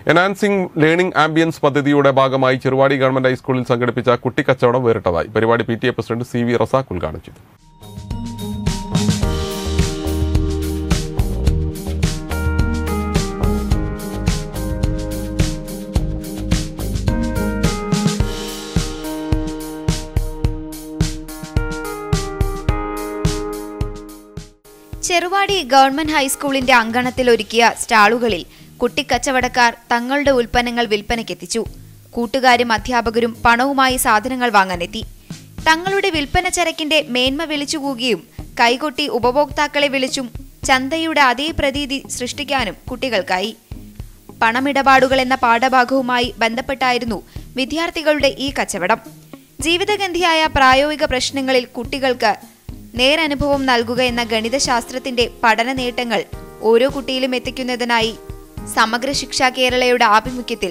Enhancing learning ambience പദ്ധതിയുടെ ഭാഗമായി Cheruvadi government ഹൈസ്കൂളിൽ സംഘടിപ്പിച്ച കുട്ടിക്കച്ചവടം വേറിട്ടതായി. പരിപാടി PTA പ്രസിഡന്റ് CV റസാഖ് ഉദ്ഘാടനം ചെയ്തു. ചെറുവാടി ഗവൺമെന്റ് ഹൈസ്കൂളിന്റെ അങ്കണത്തിൽ ഒരുക്കിയ സ്റ്റാളുകളിൽ കുട്ടിക്കച്ചവടക്കാർ തങ്ങളുടെ ഉൽപ്പന്നങ്ങൾ വിൽപ്പനയ്ക്കെത്തിച്ചു. കൂട്ടുകാരും അധ്യാപകരും പണവുമായി സാധനങ്ങൾ വാങ്ങാനെത്തി. തങ്ങളുടെ വിൽപ്പന ചരക്കിന്റെ മേന്മ വിളിച്ചുകൂകിയും കൈകൊട്ടി ഉപഭോക്താക്കളെ വിളിച്ചും ചന്തയുടെ അതേ പ്രതീതി സൃഷ്ടിക്കാനും കുട്ടികൾക്കായി. പണമിടപാടുകൾ എന്ന പാഠഭാഗവുമായി ബന്ധപ്പെട്ടായിരുന്നു വിദ്യാർത്ഥികളുടെ ഈ കച്ചവടം. ജീവിതഗന്ധിയായ പ്രായോഗിക പ്രശ്നങ്ങളിൽ കുട്ടികൾക്ക് നേരനുഭവം നൽകുക എന്ന ഗണിതശാസ്ത്രത്തിന്റെ പഠന നേട്ടങ്ങൾ ഓരോ കുട്ടിയിലും എത്തിക്കുന്നതിനായി സമഗ്ര ശിക്ഷ കേരളയുടെ ആഭിമുഖ്യത്തിൽ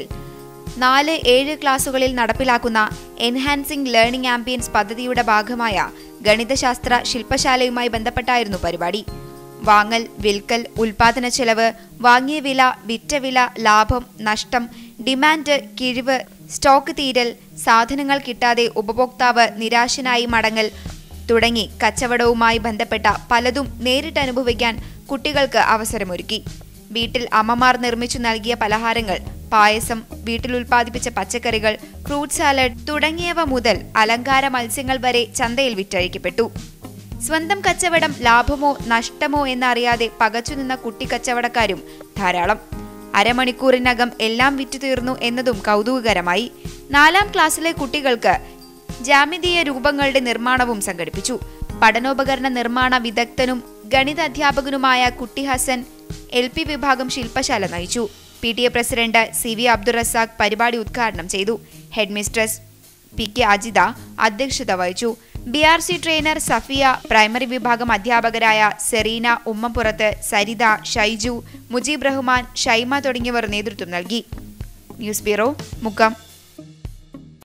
4-7 ക്ലാസുകളിൽ നടപ്പിലാക്കുന്ന എൻഹാൻസിംഗ് ലേണിംഗ് ആംബിയൻസ് പദ്ധതിയുടെ ഭാഗമായ ഗണിതശാസ്ത്ര ശില്പശാലയുമായി ബന്ധപ്പെട്ടായിരുന്നു പരിപാടി. വാങ്ങൽ, വിൽക്കൽ, ഉൽപാദന ചെലവ്, വാങ്ങിയ വില, വിറ്റ വില, ലാഭം, നഷ്ടം, ഡിമാൻഡ്, കിഴിവ്, സ്റ്റോക്ക് തീരൽ, സാധനങ്ങൾ കിട്ടാതെ ഉപഭോക്താവ് നിരാശനായി മടങ്ങൽ തുടങ്ങി കച്ചവടവുമായി ബന്ധപ്പെട്ട പലതും നേരിട്ട് അനുഭവിക്കാൻ കുട്ടികൾക്ക് അവസരമൊരുക്കി. വീട്ടിൽ അമ്മമാർ നിർമ്മിച്ചു നൽകിയ പലഹാരങ്ങൾ, പായസം, വീട്ടിൽ ഉൽപ്പാദിപ്പിച്ച പച്ചക്കറികൾ, ഫ്രൂട്ട് സാലഡ് തുടങ്ങിയവ മുതൽ അലങ്കാര മത്സ്യങ്ങൾ വരെ ചന്തയിൽ വിറ്റഴിക്കപ്പെട്ടു. സ്വന്തം കച്ചവടം ലാഭമോ നഷ്ടമോ എന്നറിയാതെ പകച്ചുനിന്ന കുട്ടിക്കച്ചവടക്കാരും ധാരാളം. അരമണിക്കൂറിനകം എല്ലാം വിറ്റുതീർന്നു എന്നതും കൗതുകകരമായി. 4ാം ക്ലാസ്സിലെ കുട്ടികൾക്ക് ജാമിതീയ രൂപങ്ങളുടെ നിർമ്മാണവും സംഘടിപ്പിച്ചു. പഠനോപകരണ നിർമ്മാണ വിദഗ്ധനും ഗണിത അധ്യാപകനുമായ കുട്ടി ഹസൻ LP വിഭാഗം ശില്പശാല നയിച്ചു. PTA president CV Abdul Razak പരിപാടി ഉദ്ഘാടനം ചെയ്തു. ഹെഡ് മിസ്ട്രസ് PK അജിത അധ്യക്ഷത വഹിച്ചു. BRC ട്രെയിനർ സഫിയ, പ്രൈമറി വിഭാഗം അധ്യാപകരായ സെറീന, ഉമ്മപ്പുറത്ത്, സരിത, ഷൈജു, മുജീബ് റഹ്മാൻ, ഷൈമ തുടങ്ങിയവർ നേതൃത്വം നൽകി. News bureau, Mukkam.